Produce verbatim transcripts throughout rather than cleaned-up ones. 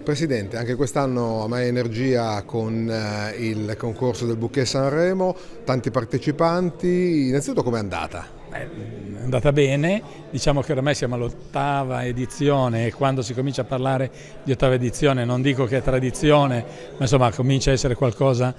Presidente, anche quest'anno a Mai Energia con eh, il concorso del Bouquet Sanremo, tanti partecipanti, innanzitutto com'è andata? Beh, è andata bene, diciamo che ormai siamo all'ottava edizione e quando si comincia a parlare di ottava edizione non dico che è tradizione, ma insomma comincia a essere qualcosa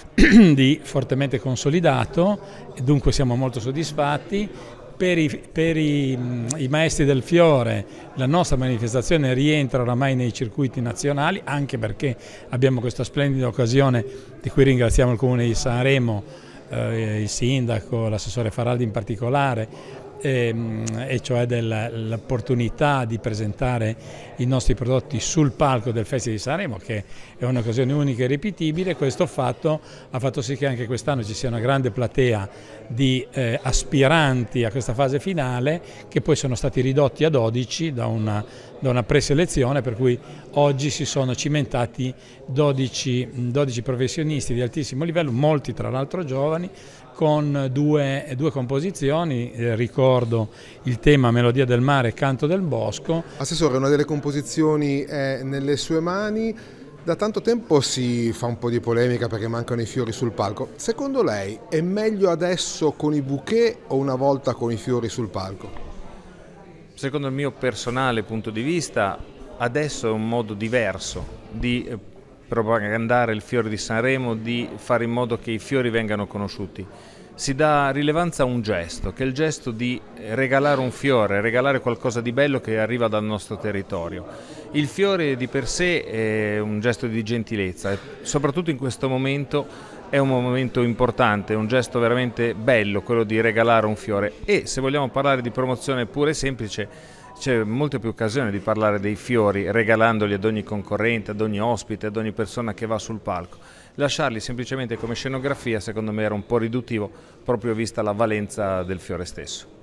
di fortemente consolidato e dunque siamo molto soddisfatti. Per, i, per i, i maestri del fiore la nostra manifestazione rientra oramai nei circuiti nazionali, anche perché abbiamo questa splendida occasione di cui ringraziamo il Comune di Sanremo, eh, il sindaco, l'assessore Faraldi in particolare, e, e cioè dell'opportunità di presentare i nostri prodotti sul palco del Festival di Sanremo, che è un'occasione unica e ripetibile. Questo fatto ha fatto sì che anche quest'anno ci sia una grande platea di eh, aspiranti a questa fase finale, che poi sono stati ridotti a dodici da una, da una preselezione, per cui oggi si sono cimentati dodici, dodici professionisti di altissimo livello, molti tra l'altro giovani, con due, due composizioni, eh, ricordo il tema Melodia del mare e Canto del bosco. Assessore, una delle composizioni è nelle sue mani. Da tanto tempo si fa un po' di polemica perché mancano i fiori sul palco. Secondo lei è meglio adesso con i bouquet o una volta con i fiori sul palco? Secondo il mio personale punto di vista, adesso è un modo diverso di propagandare il fiore di Sanremo, di fare in modo che i fiori vengano conosciuti. Si dà rilevanza a un gesto, che è il gesto di regalare un fiore, regalare qualcosa di bello che arriva dal nostro territorio. Il fiore di per sé è un gesto di gentilezza e soprattutto in questo momento è un momento importante, un gesto veramente bello quello di regalare un fiore, e se vogliamo parlare di promozione pura e semplice, c'è molte più occasioni di parlare dei fiori regalandoli ad ogni concorrente, ad ogni ospite, ad ogni persona che va sul palco. Lasciarli semplicemente come scenografia secondo me era un po' riduttivo, proprio vista la valenza del fiore stesso.